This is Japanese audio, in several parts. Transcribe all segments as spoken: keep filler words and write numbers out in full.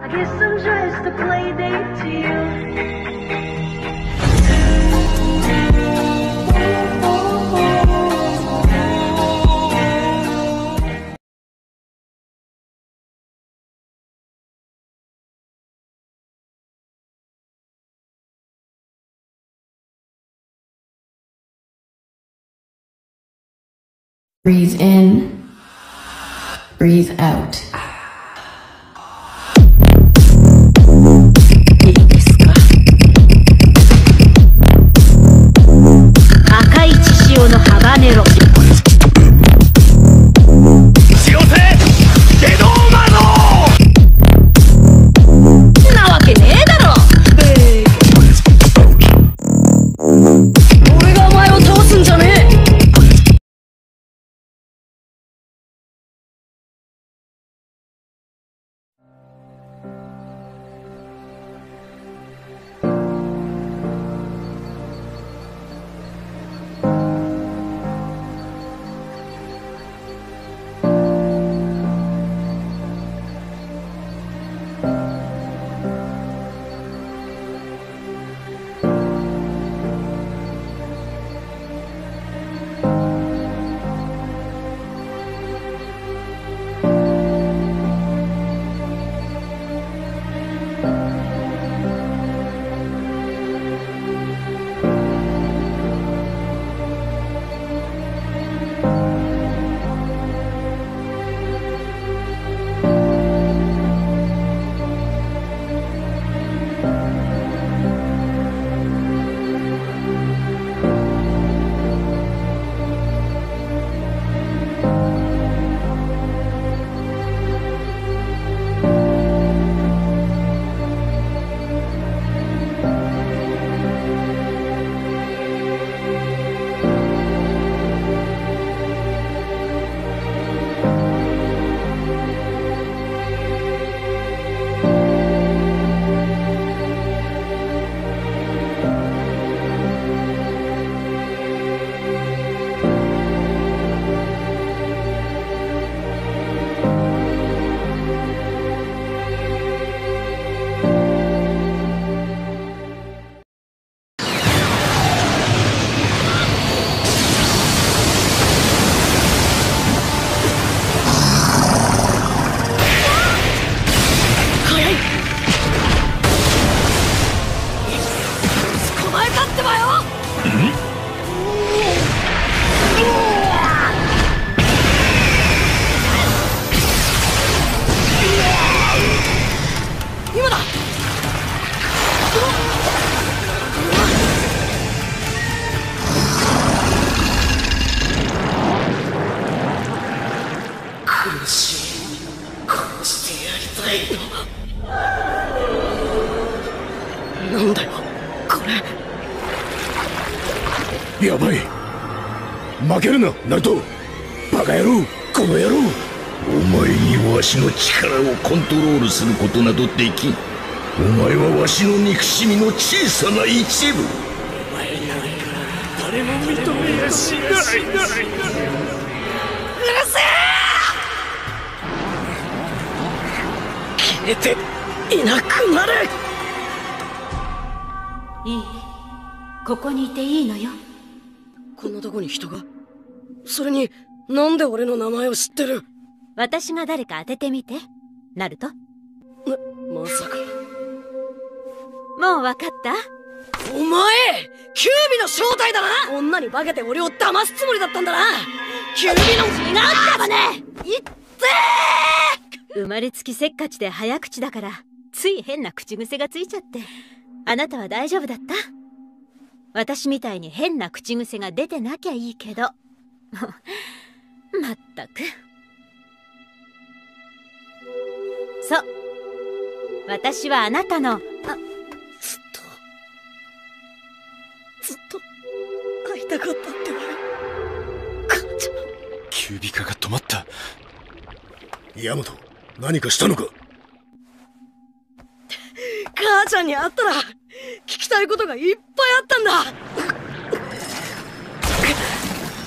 guess I'm just a play date to you. Breathe in, breathe out. いいですか。赤い血潮のハバネロ。 よせゲドーマノなわけねえだろ。俺がお前を倒すんじゃねえ。 なんだよこれ。やばい、負けるなナルト。バカ野郎、この野郎。お前にわしの力をコントロールすることなどできん。お前はわしの憎しみの小さな一部。お前なんか誰も認めやしない。うるせえ。消えていなくなれ。 いい、ここにいていいのよ。 こんなとこに人が。それになんで俺の名前を知ってる。 私が誰か当ててみて、ナルト。 ま、まさか。 もう分かった？ お前キュービの正体だな。女に化けて俺を騙すつもりだったんだな。キュービの違うんだね。いってー。 生まれつきせっかちで早口だからつい変な口癖がついちゃって。あなたは大丈夫だった？私みたいに変な口癖が出てなきゃいいけど。まったく。そう、私はあなたの。あ、 ずっとずっと会いたかったってばよ、母ちゃん。 キュービカが止まった。ヤマト、何かしたのか。 母ちゃんに会ったら聞きたいことがいっぱいあったんだ。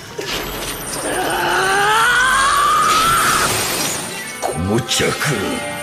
この着